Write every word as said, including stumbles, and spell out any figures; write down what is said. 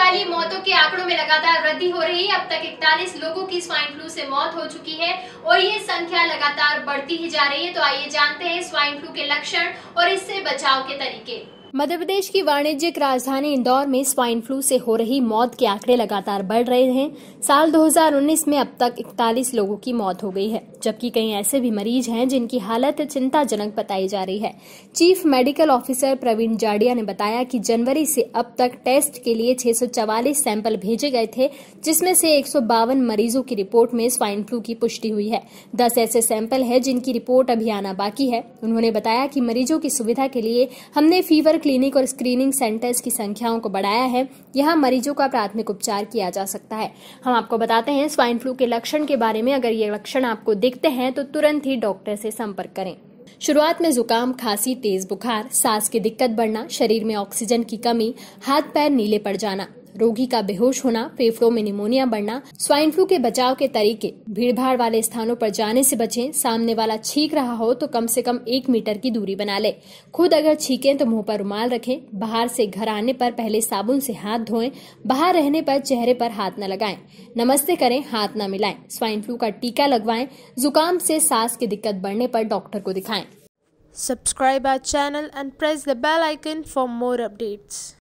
वाली मौतों के आंकड़ों में लगातार वृद्धि हो रही है। अब तक इकतालीस लोगों की स्वाइन फ्लू से मौत हो चुकी है और ये संख्या लगातार बढ़ती ही जा रही है। तो आइए जानते हैं स्वाइन फ्लू के लक्षण और इससे बचाव के तरीके। मध्य प्रदेश की वाणिज्यिक राजधानी इंदौर में स्वाइन फ्लू से हो रही मौत के आंकड़े लगातार बढ़ रहे हैं। साल दो हज़ार उन्नीस में अब तक इकतालीस लोगों की मौत हो गई है, जबकि कई ऐसे भी मरीज हैं जिनकी हालत चिंताजनक बताई जा रही है। Chief medical officer Praveen Jadia ने बताया कि जनवरी से अब तक टेस्ट के लिए छह सौ चवालीस सैंपल भेजे गए थे, जिसमें से एक सौ बावन मरीजों की रिपोर्ट में स्वाइन फ्लू की पुष्टि हुई है। दस ऐसे सैंपल है जिनकी रिपोर्ट अभी आना बाकी है। उन्होंने बताया कि मरीजों की सुविधा के लिए हमने फीवर क्लिनिक और स्क्रीनिंग सेंटर्स की संख्याओं को बढ़ाया है। यहां मरीजों का प्राथमिक उपचार किया जा सकता है। हम आपको बताते हैं स्वाइन फ्लू के लक्षण के बारे में। अगर ये लक्षण आपको दिखते हैं तो तुरंत ही डॉक्टर से संपर्क करें। शुरुआत में जुकाम, खांसी, तेज बुखार, सांस की दिक्कत बढ़ना, शरीर में ऑक्सीजन की कमी, हाथ पैर नीले पड़ जाना, रोगी का बेहोश होना, फेफड़ों में निमोनिया बढ़ना। स्वाइन फ्लू के बचाव के तरीके: भीड़भाड़ वाले स्थानों पर जाने से बचें। सामने वाला छींक रहा हो तो कम से कम एक मीटर की दूरी बना ले। खुद अगर छींकें तो मुंह पर रुमाल रखें। बाहर से घर आने पर पहले साबुन से हाथ धोएं। बाहर रहने पर चेहरे पर हाथ न लगाएं। नमस्ते करें, हाथ न मिलाएं। स्वाइन फ्लू का टीका लगवाएं। जुकाम से सांस की दिक्कत बढ़ने पर डॉक्टर को दिखाएं। Subscribe our channel and press the bell icon for more updates.